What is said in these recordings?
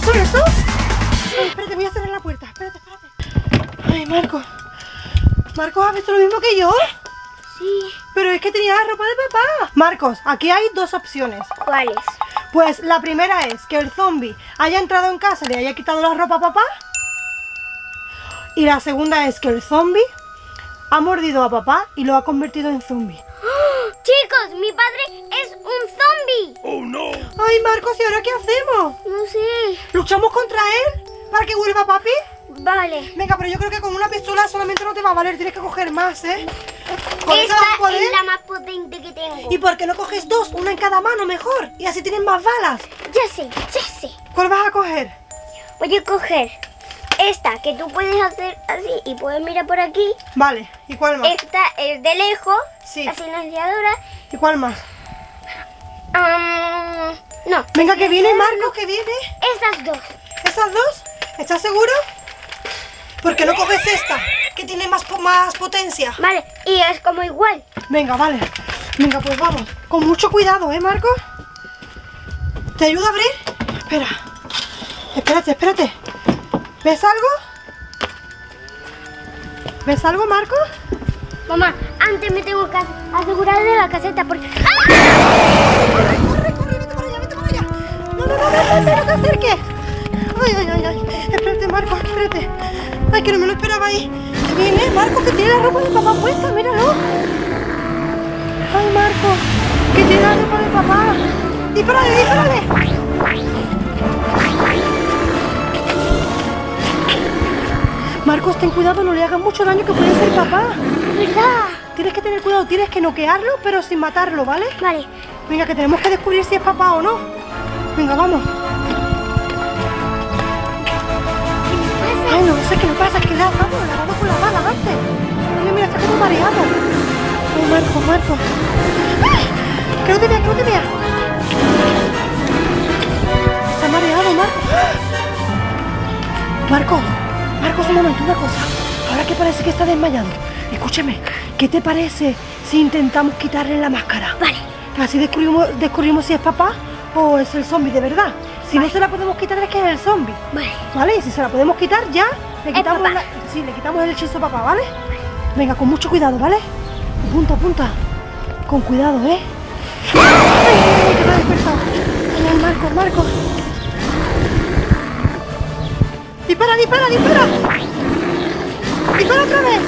visto eso? Ay, espérate, voy a cerrar la puerta. Espérate. Ay, Marcos. Marcos, ¿has visto lo mismo que yo? Sí. Pero es que tenía la ropa de papá. Marcos, aquí hay dos opciones. ¿Cuáles? Pues la primera es que el zombie haya entrado en casa y le haya quitado la ropa a papá. Y la segunda es que el zombie ha mordido a papá y lo ha convertido en zombie. ¡Oh! Chicos, mi padre es un zombie. Oh no. Ay, Marcos, ¿y ahora qué hacemos? No sé. ¿Luchamos contra él para que vuelva papi? Vale. Venga, pero yo creo que con una pistola solamente no te va a valer, tienes que coger más, ¿eh? ¿Con eso vas a Esta poder? es la más potente que tengo. ¿Y por qué no coges dos? Una en cada mano mejor. Y así tienes más balas. Ya sé. ¿Cuál vas a coger? Voy a coger esta que tú puedes hacer así y puedes mirar por aquí. Vale, ¿y cuál más? Esta es de lejos, Sí. la silenciadora. ¿Y cuál más? No. Venga, que viene, Marcos, que viene. Estas dos. ¿Esas dos? ¿Estás seguro? ¿Por qué no coges esta? Que tiene más potencia. Vale, y es como igual. Venga, vale. Venga, pues vamos. Con mucho cuidado, ¿eh, Marcos? ¿Te ayudo a abrir? Espera. Espérate. ¿Ves algo? ¿Ves algo, Marcos? Mamá, antes me tengo que asegurar de la caseta porque... ¡Ah! Corre, vete por allá. No te acerques. Ay. Espérate, Marcos, espérate. Ay, que no me lo esperaba ahí. Que viene, Marcos, que tiene la ropa de papá puesta, míralo. Ay, Marcos, que tiene la ropa de papá. Dispárale. Marcos, ten cuidado, no le hagas mucho daño que puede ser papá. ¿Verdad? Tienes que tener cuidado, tienes que noquearlo, pero sin matarlo, ¿vale? Vale. Venga, que tenemos que descubrir si es papá o no. Venga, vamos. Ay, no sé qué le pasa, es que le ha dado con la bala antes. Mira, está como mareado. Ay, Marcos. ¡Ay! Que no te vea. Está mareado, Marcos. Marcos, un momento, una cosa. Ahora que parece que está desmayado. Escúchame, ¿qué te parece si intentamos quitarle la máscara? Vale. Así descubrimos si es papá o es el zombie de verdad. Si no se la podemos quitar es que es el zombie. Vale, y si se la podemos quitar ya le quitamos le quitamos el hechizo a papá, ¿vale? Venga, con mucho cuidado, ¿vale? Apunta. Con cuidado, ¿eh? ¡Ay, que me ha despertado! Ay, Marcos. ¡Dispara! ¡Dispara otra vez!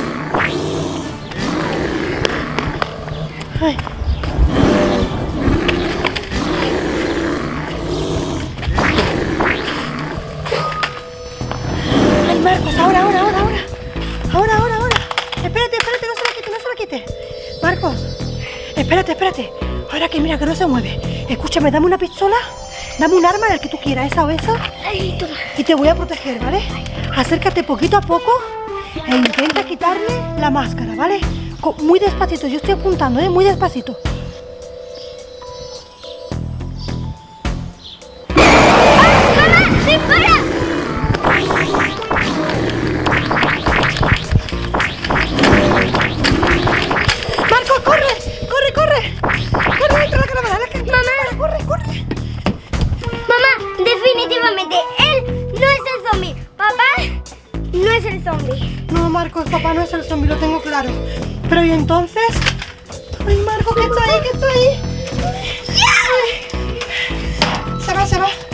Ay. Ay, Marcos, ahora. Espérate, no se la quite. Marcos, espérate. Ahora que mira que no se mueve. Escúchame, dame una pistola, dame un arma, el que tú quieras, esa o esa. Ay, toma. Y te voy a proteger, ¿vale? Acércate poquito a poco e intenta quitarle la máscara, ¿vale? Muy despacito, yo estoy apuntando, muy despacito. ¡Mamá, dispara! ¡Marcos, corre! ¡Corre dentro de la caravana! Mamá. ¡Corre! Mamá, definitivamente, él no es el zombie. Papá no es el zombie. No, Marcos, papá no es el zombie, lo tengo claro. Pero ¿y entonces? Ay, Marcos, ¿qué está ahí? Se va.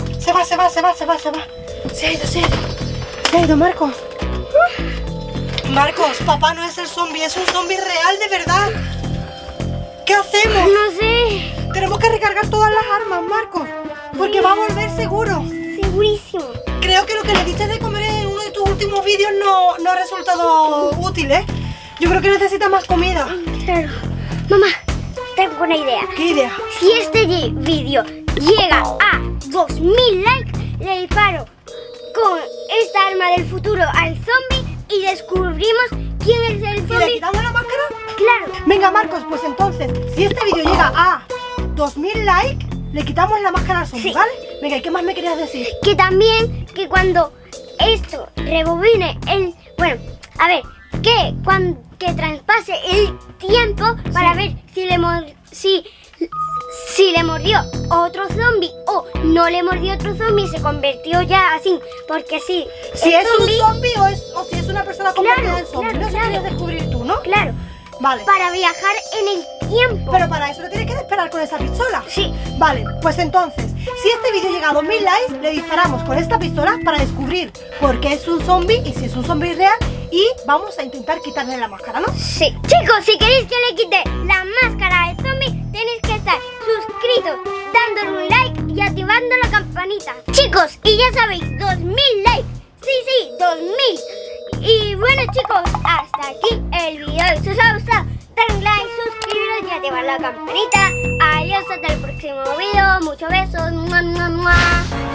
Se ha ido, Marcos. Marcos, papá no es el zombie, es un zombie real de verdad. ¿Qué hacemos? No sé. Tenemos que recargar todas las armas, Marcos, porque va a volver seguro. Segurísimo. Creo que lo que le diste de comer en uno de tus últimos vídeos no ha resultado útil, ¿eh? Yo creo que necesita más comida. Claro. Mamá, tengo una idea. ¿Qué idea? Si este vídeo llega a 2000 likes, le disparo con esta arma del futuro al zombie y descubrimos quién es el ¿Y le zombie. quitamos la máscara? Claro. Venga, Marcos, pues entonces, si este vídeo llega a 2000 likes, le quitamos la máscara al zombie, Sí. ¿vale? Venga, ¿y qué más me querías decir? Que también, que cuando esto rebobine que traspase el tiempo para ver si si le mordió otro zombie o no le mordió otro zombie, se convirtió ya así, porque sí. Si es un zombie o si es una persona convertida en zombie, no se quieres descubrir tú, ¿no? Claro. Vale. Para viajar en el tiempo. Pero para eso lo tienes que disparar con esa pistola. Sí. Vale, pues entonces, si este vídeo llega a 2000 likes, le disparamos con esta pistola para descubrir por qué es un zombie y si es un zombie real. Y vamos a intentar quitarle la máscara, ¿no? Sí. Chicos, si queréis que le quite la máscara al zombie, tenéis que estar suscritos, dándole un like y activando la campanita. Chicos, y ya sabéis, 2000 likes. Sí, 2000. Y bueno, chicos, hasta aquí el video. Si os ha gustado, denle like, suscribiros y activar la campanita. Adiós, hasta el próximo video. Muchos besos. ¡Mua, mua, mua!